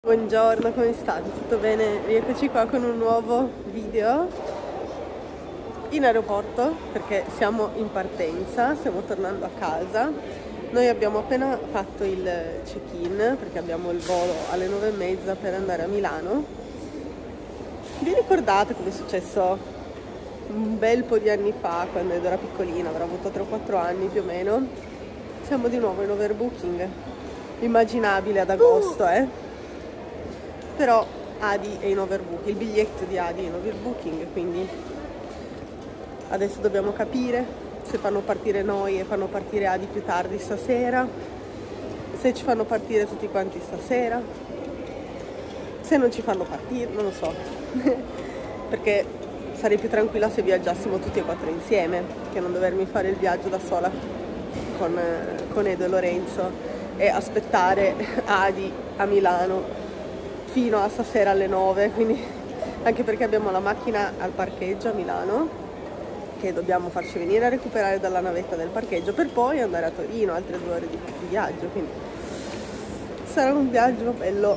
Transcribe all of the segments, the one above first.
Buongiorno, come state? Tutto bene? Rieccoci qua con un nuovo video in aeroporto perché siamo in partenza, stiamo tornando a casa. Noi abbiamo appena fatto il check-in perché abbiamo il volo alle 9:30 per andare a Milano. Vi ricordate come è successo un bel po' di anni fa, quando ero piccolina, avrò avuto 3 o 4 anni più o meno? Siamo di nuovo in overbooking, immaginabile ad agosto, Però Adi è in overbooking, il biglietto di Adi è in overbooking, quindi adesso dobbiamo capire se fanno partire noi e fanno partire Adi più tardi stasera, se ci fanno partire tutti quanti stasera, se non ci fanno partire, non lo so, perché sarei più tranquilla se viaggiassimo tutti e 4 insieme, che non dovermi fare il viaggio da sola con Edo e Lorenzo e aspettare Adi a Milano fino a stasera alle 9, quindi anche perché abbiamo la macchina al parcheggio a Milano che dobbiamo farci venire a recuperare dalla navetta del parcheggio per poi andare a Torino, altre 2 ore di viaggio, quindi sarà un viaggio bello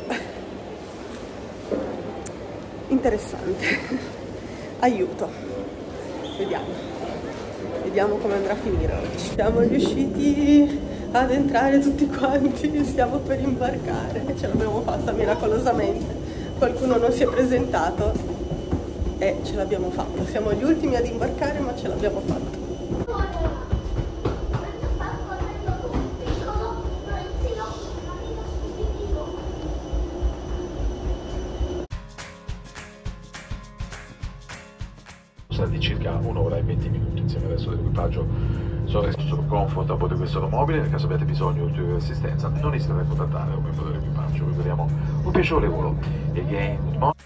interessante. Aiuto, vediamo come andrà a finire oggi. Siamo riusciti ad entrare tutti quanti, stiamo per imbarcare, ce l'abbiamo fatta miracolosamente, qualcuno non si è presentato e ce l'abbiamo fatta, siamo gli ultimi ad imbarcare ma ce l'abbiamo fatta. Di circa 1 ora e 20 minuti insieme al resto dell'equipaggio. Sono sul comfort a bordo di questo aeromobile. Nel caso abbiate bisogno di ulteriore assistenza non esitate a contattare un membro dell'equipaggio. Vi auguriamo un piacevole volo. Again, good morning.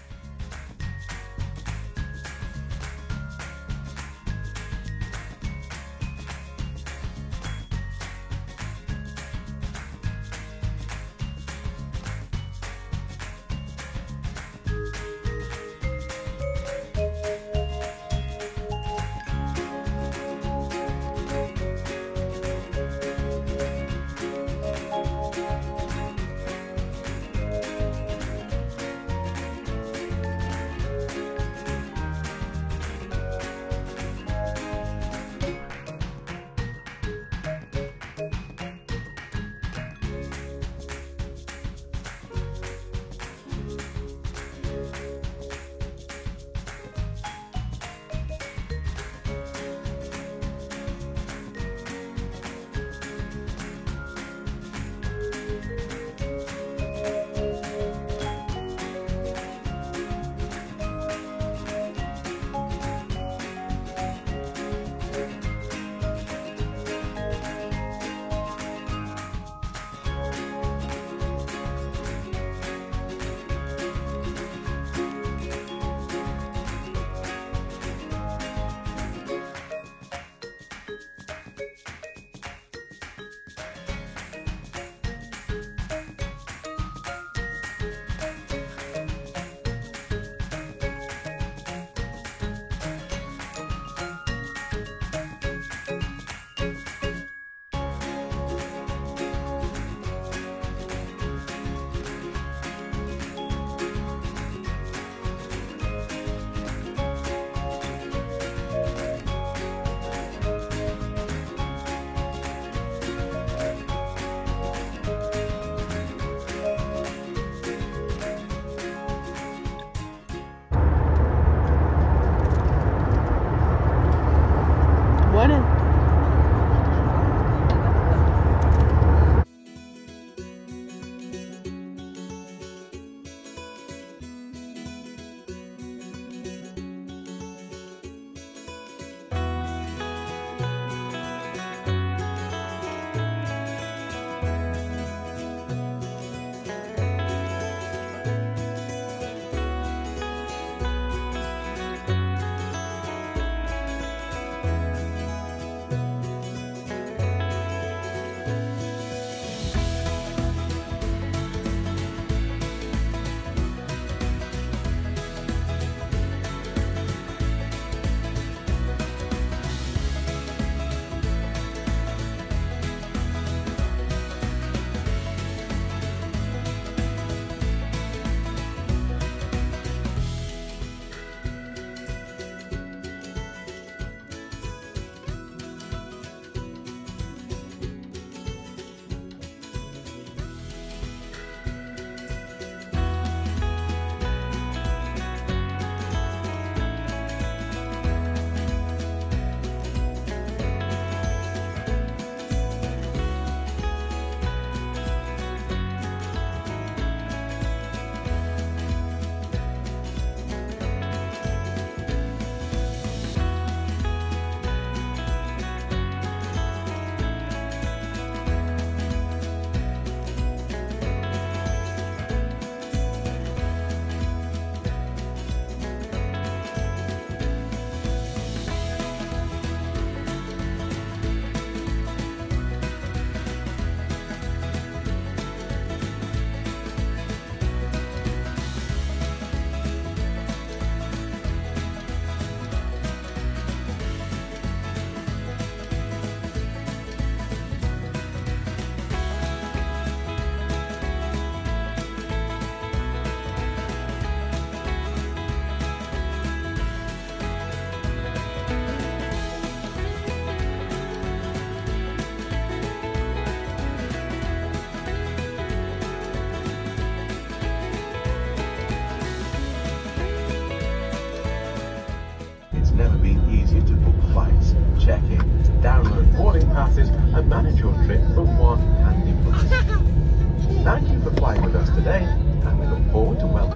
passes and manage your trip from one handy place. Thank you for flying with us today, and we look forward to welcoming.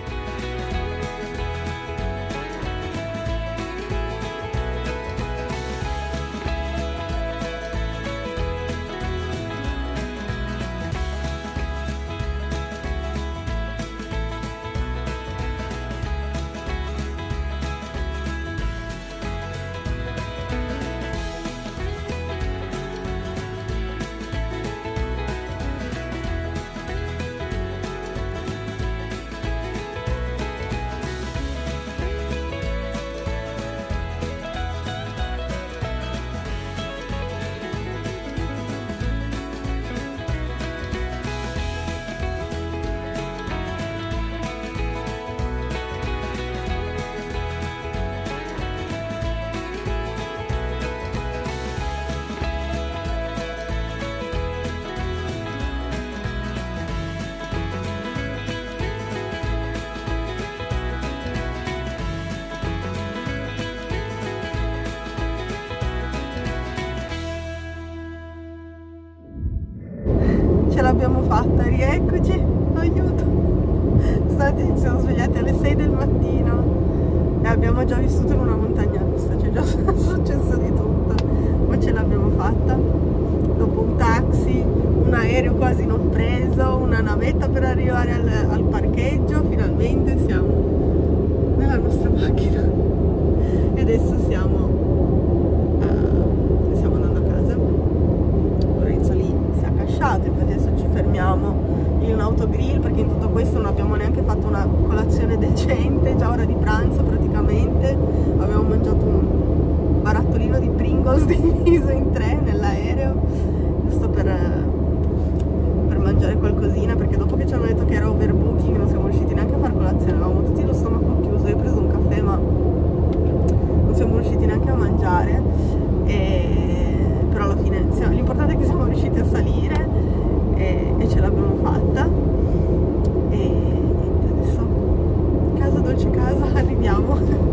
Ce l'abbiamo fatta, rieccoci, aiuto. Stati ci siamo svegliati alle 6 del mattino e abbiamo già vissuto in una montagna russa, c'è già successo di tutto, ma ce l'abbiamo fatta. Dopo un taxi, un aereo quasi non preso, una navetta per arrivare al parcheggio, finalmente siamo nella nostra macchina e adesso stiamo andando a casa. Lorenzo lì si è accasciato, infatti adesso ci fermiamo in un autogrill perché in tutto questo non abbiamo neanche fatto una colazione decente, già ora di pranzo praticamente. Abbiamo mangiato un barattolino di Pringles diviso in 3 nell'aereo, giusto per mangiare qualcosina, perché dopo che ci hanno detto che era overbooking non siamo riusciti neanche a fare colazione, avevamo tutti lo stomaco chiuso. Io ho preso un caffè ma non siamo riusciti neanche a mangiare, però alla fine l'importante è che siamo riusciti a salire e ce l'abbiamo fatta. E niente, adesso casa dolce casa, arriviamo.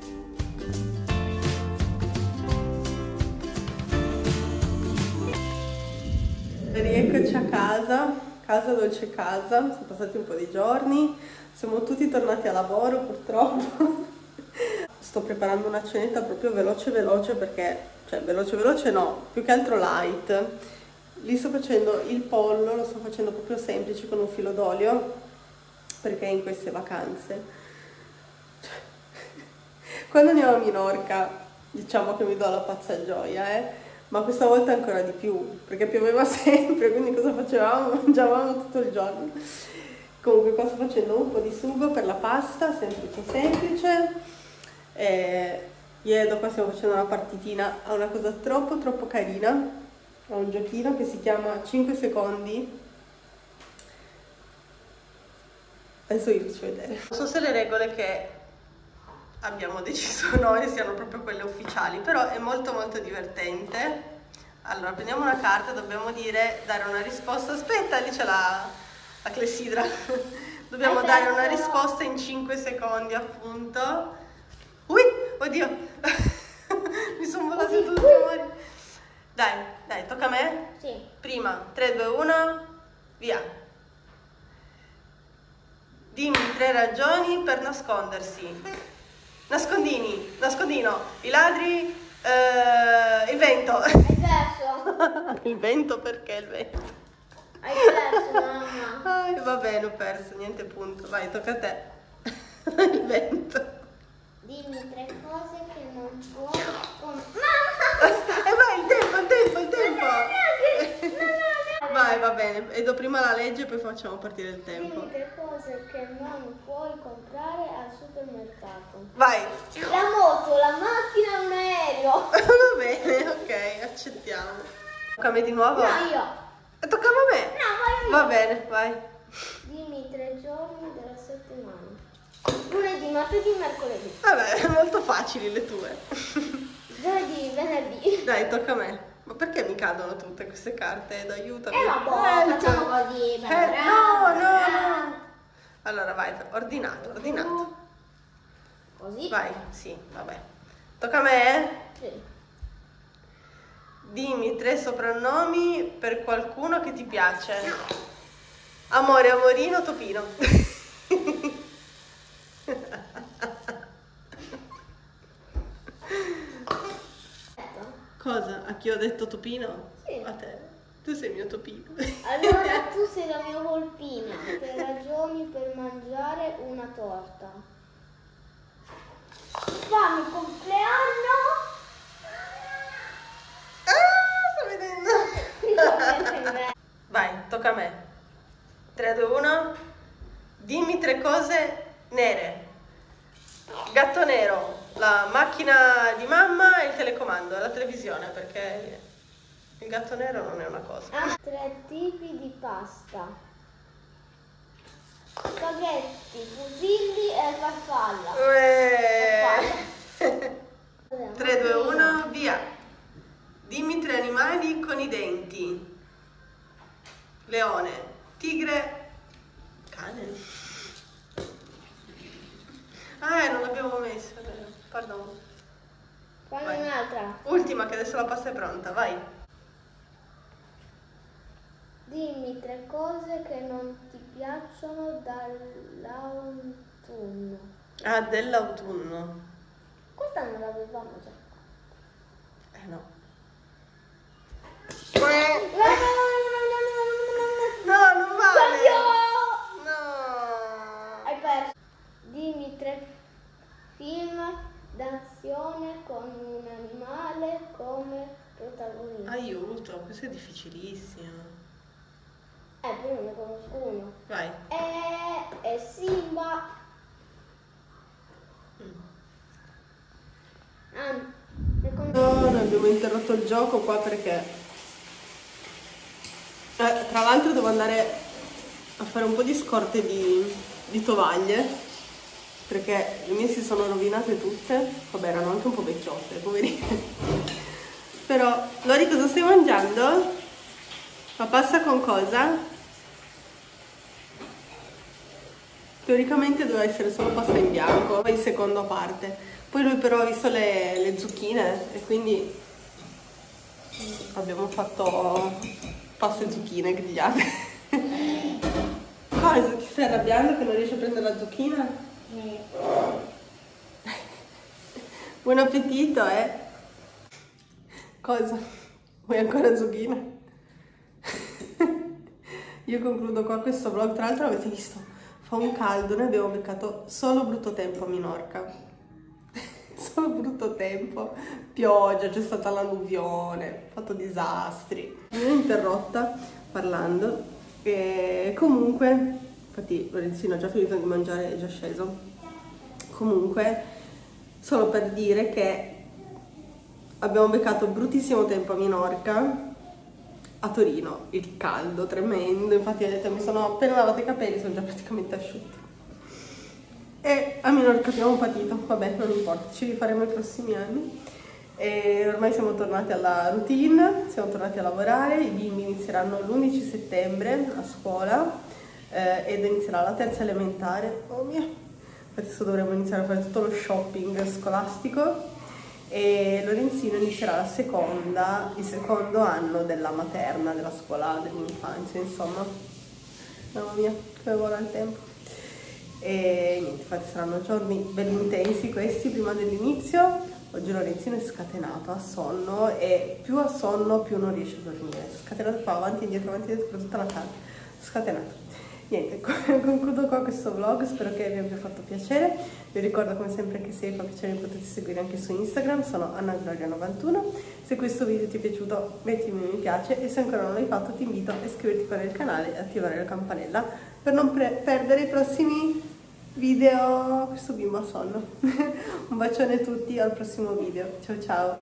Rieccoci a casa dolce casa, sono passati un po' di giorni, siamo tutti tornati a lavoro purtroppo. Sto preparando una cenetta proprio veloce perché, cioè veloce no, più che altro light. Lì sto facendo il pollo, lo sto facendo proprio semplice con un filo d'olio perché in queste vacanze, quando andiamo a Minorca diciamo che mi do la pazza gioia, ma questa volta ancora di più perché pioveva sempre, quindi cosa facevamo? Mangiavamo tutto il giorno. Comunque qua sto facendo un po' di sugo per la pasta, semplice. Ieri qua stiamo facendo una partitina a una cosa troppo carina, a un giochino che si chiama 5 secondi. Adesso vi faccio vedere. Non so se le regole che abbiamo deciso noi siano proprio quelle ufficiali, però è molto divertente. Allora prendiamo una carta, dobbiamo dare una risposta. Aspetta, lì c'è la clessidra. Dobbiamo dare una risposta in 5 secondi appunto. Ui, oddio, mi sono volati tutti i rumori. Dai, tocca a me? Sì. Prima, 3, 2, 1, via. Dimmi 3 ragioni per nascondersi. Nascondino, i ladri, il vento. Hai perso. Il vento, perché il vento? Hai perso, mamma. Va bene, ho perso, niente punto. Vai, tocca a te. Il vento. Dimmi 3 cose che non puoi Mamma! E vai, il tempo! Vai, va bene. E do prima la legge e poi facciamo partire il tempo. Dimmi 3 cose che non puoi comprare al supermercato. Vai! La moto, la macchina, un aereo. Va bene, ok, accettiamo. Tocca a me di nuovo? No, io. Toccava a me? No, vai io. Va bene, vai. Dimmi 3 giorni della settimana. Lunedì, martedì, mercoledì. Vabbè, molto facili le tue. Giovedì, venerdì. Dai, tocca a me. Ma perché mi cadono tutte queste carte? Aiutami. Vabbè, facciamo così. No. Allora vai, ordinato. Così? Vai, sì, vabbè. Tocca a me? Sì. Dimmi 3 soprannomi per qualcuno che ti piace. Amore, amorino, Topino. Cosa? A chi ho detto Topino? Sì. A te. Tu sei il mio Topino. Allora tu sei la mia volpina. 3 ragioni per mangiare una torta. Fammi compleanno. Sto vedendo. Vai, tocca a me. 3, 2, 1. Dimmi 3 cose nere. Gatto nero, la macchina di mamma e il telecomando, la televisione, perché il gatto nero non è una cosa. 3 tipi di pasta. Spaghetti, fusilli e farfalla. 3, 2, 1, via. Dimmi 3 animali con i denti. Leone, tigre, cane. Non l'abbiamo messa, pardon. Fammi un'altra. Ultima, che adesso la pasta è pronta, vai. Dimmi 3 cose che non ti piacciono dall'autunno. Ah, dell'autunno. Questa non l'avevamo già. No. No, non vale. No. Hai perso. Dimmi 3 film d'azione con un animale come protagonista. Aiuto, questo è difficilissimo. Però ne conosco uno. Vai. È Simba. Ne conosco. No, noi abbiamo interrotto il gioco qua perché tra l'altro devo andare a fare un po' di scorte di tovaglie perché le mie si sono rovinate tutte. Vabbè, erano anche un po' vecchiotte, poverine. Però, Lori, cosa stai mangiando? La pasta con cosa? Teoricamente doveva essere solo pasta in bianco, il secondo a parte. Poi lui però ha visto le zucchine e quindi abbiamo fatto pasta e zucchine grigliate. Cosa? Ti stai arrabbiando che non riesci a prendere la zucchina? Buon appetito, Cosa? Vuoi ancora zucchina? Io concludo qua questo vlog. Tra l'altro avete visto, fa un caldo, noi abbiamo beccato solo brutto tempo a Minorca. Solo brutto tempo, pioggia, c'è stata l'alluvione, fatto disastri. Mi ho interrotta parlando e comunque, infatti Lorenzino ha già finito di mangiare, è già sceso. Comunque, solo per dire che abbiamo beccato bruttissimo tempo a Minorca. A Torino il caldo tremendo, infatti vedete mi sono appena lavato i capelli, sono già praticamente asciutti. E a Minorca abbiamo patito, vabbè non importa, ci rifaremo i prossimi anni. E ormai siamo tornati alla routine, siamo tornati a lavorare, i bimbi inizieranno l'11 settembre a scuola ed inizierà la terza elementare. Oh mia! Infatti adesso dovremo iniziare a fare tutto lo shopping scolastico. E Lorenzino inizierà il secondo anno della materna, della scuola dell'infanzia, insomma. Mamma mia, come vola il tempo. E niente, infatti saranno giorni belli intensi questi prima dell'inizio. Oggi Lorenzino è scatenato, ha sonno e più ha sonno più non riesce a dormire. Scatenato qua, avanti e indietro per tutta la casa. Scatenato. Niente, concludo qua questo vlog, spero che vi abbia fatto piacere. Vi ricordo come sempre che se vi fa piacere mi potete seguire anche su Instagram, sono AnnaGloria91. Se questo video ti è piaciuto mettimi un mi piace e se ancora non l'hai fatto ti invito a iscriverti qua nel canale e attivare la campanella per non perdere i prossimi video. Questo bimbo ha sonno. Un bacione a tutti, al prossimo video, ciao ciao!